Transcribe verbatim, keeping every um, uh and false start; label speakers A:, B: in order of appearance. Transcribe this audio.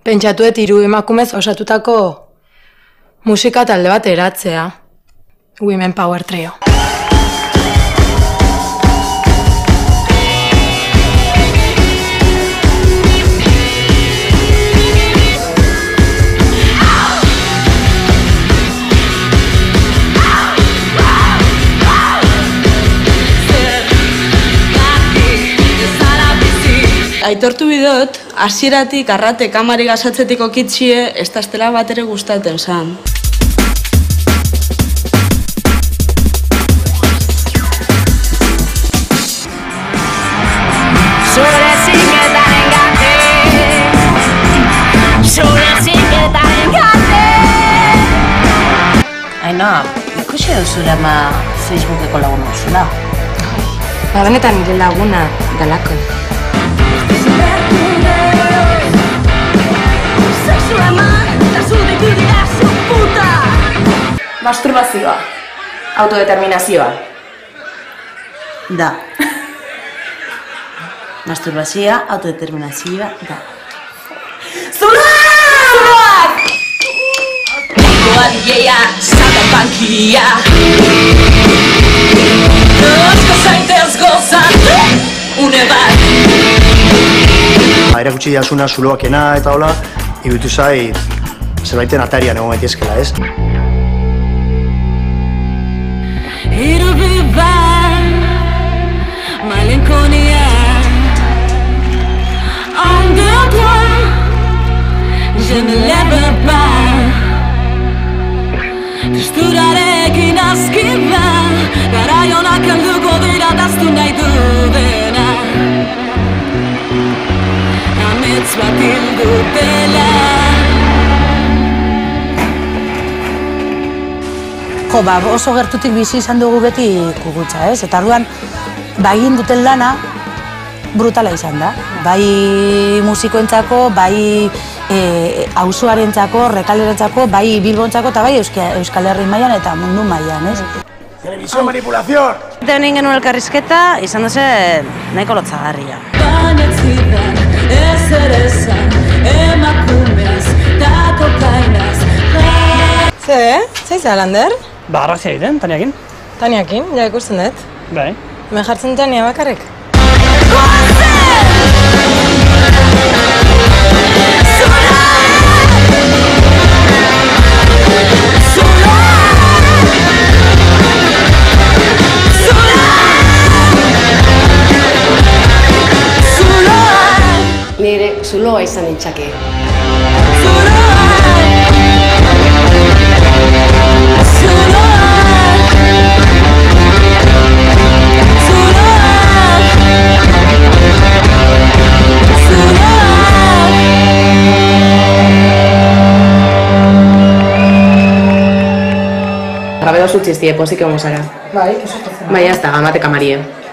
A: Pentsatuet hiru emakumez osatutako musika talde bat eratzea. Women Power Trio.
B: Aitortu bidot, hasieratik arrate kamari gasatzetik okitxie, ez da estela bat ere gustaten zan.
C: Zure zinketaren gate, zure zinketaren gate.
D: Ainoa, ikusi duzula ama Facebookeko laguna duzula?
A: Ba, benetan nire laguna dalako.
E: Masturbazioa, autodeterminazioa.
D: Da. Masturbazioa, autodeterminazioa, da.
C: Zuloak! Nengoa dileia, zatan bankia. Osko zaitez gozatu, une bat.
F: Erakutsi diazuna zuloakena eta hola, iruditu zait zerbaiten atarian egon gaitezkela, ez?
C: It'll bat, malenkonia. Underground, je ne lève pas. Testurarekin azkiba, garaionak helduko dira daztu nahi dudena. Amets bat hildutela.
D: Jo, ba, oso gertutik bizi izan dugu beti kugutza, ez? Eta orduan, ba, egin duten lana brutala izan da. Bai musikoentzako, bai auzoarentzako, rekalerentzako, bai Bilbontzako eta bai Euskal Herri mailan eta mundu mailan, ez?
F: Televisión manipulación!
D: Eta honen genuen elkarrizketa, izan duzen nahiko lotzagarria.
C: Bainetzidan, ez ere zan, emakumeaz, eta kokainaz.
A: Ze, ze izan, Lander?
G: Ba, arrazia egiten, Taniakin.
A: Taniakin, ja ikusten dut.
G: Bai.
A: Hemen jartzen Tania bakarrik.
E: Nire zuloa izan nintzake. Grabedo zutxiztie, pozik egon zara.
A: Bai, eso.
E: Bai, hasta, amate kamarie.